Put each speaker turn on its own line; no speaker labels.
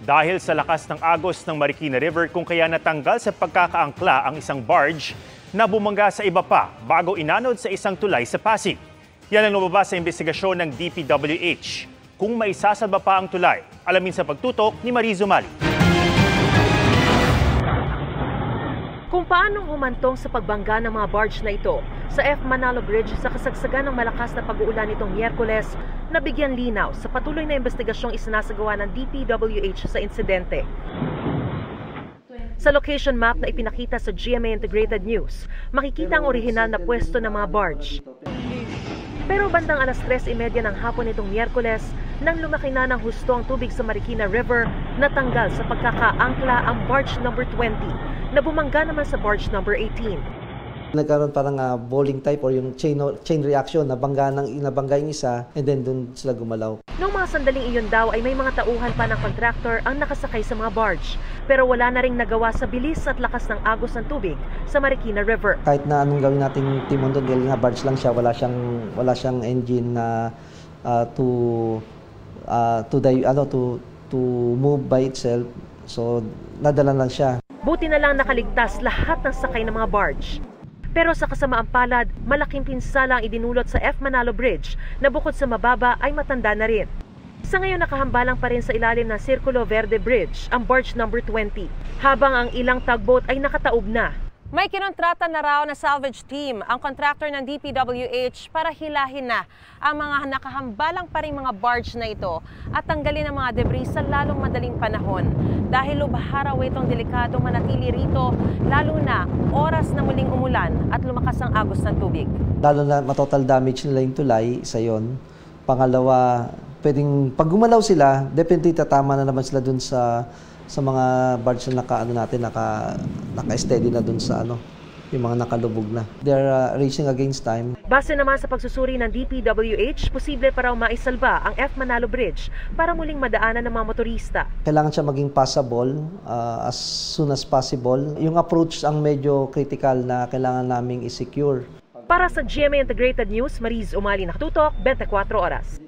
Dahil sa lakas ng agos ng Marikina River kung kaya natanggal sa pagkakaangkla ang isang barge na bumangga sa iba pa bago inanod sa isang tulay sa Pasig. Yan ang lumabas sa investigasyon ng DPWH. Kung may sasalba pa ang tulay, alamin sa pagtutok ni Mariz Umali.
Kung paanong humantong sa pagbangga ng mga barge na ito sa F. Manalo Bridge sa kasagsagan ng malakas na pag-uulan nitong Miyerkules, nabigyan linaw sa patuloy na investigasyong isinasagawa ng DPWH sa insidente. Sa location map na ipinakita sa GMA Integrated News, makikita ang orihinal na pwesto ng mga barge. Pero bandang alas 3:30 ng hapon nitong Miyerkules, nang lumaki na ng husto ang tubig sa Marikina River, natanggal sa pagkakaangkla ang barge number 20 na bumangga naman sa barge number 18.
Nagkaroon parang bowling type or yung chain reaction, nabangga yung isa and then doon sila gumalaw.
Noong mga sandaling iyon daw ay may mga tauhan pa ng contractor ang nakasakay sa mga barge. Pero wala na ring nagawa sa bilis at lakas ng agos ng tubig sa Marikina River.
Kahit na anong gawin nating timon doon, dahil nga barge lang siya, wala siyang engine na to move by itself. So nadala lang siya.
Buti na lang nakaligtas lahat ng sakay ng mga barge. Pero sa kasamaang palad, malaking pinsala ang idinulot sa F. Manalo Bridge na bukod sa mababa ay matanda na rin. Sa ngayon nakahambalang pa rin sa ilalim ng Circulo Verde Bridge ang barge number 20, habang ang ilang tugboat ay nakataob na. May kinontrata na raw na salvage team ang contractor ng DPWH para hilahin na ang mga nakahambalang pa ring mga barge na ito at tanggalin ang mga debris sa lalong madaling panahon. Dahil lubha raw itong delikadong manatili rito, lalo na oras na muling umulan at lumakas ang agos ng tubig.
Lalo na matotal damage nila yung tulay, isa yon. Pangalawa, pwedeng pag gumalaw sila, definitely tatama na naman sila dun sa mga barge na naka-steady na dun sa yung mga nakalubog na. They're racing against time.
Base naman sa pagsusuri ng DPWH, posible pa raw maisalba ang F. Manalo Bridge para muling madaanan ng mga motorista.
Kailangan siya maging passable as soon as possible. Yung approach ang medyo critical na kailangan naming i-secure.
Para sa GMA Integrated News, Mariz Umali, nakatutok, 24 Oras.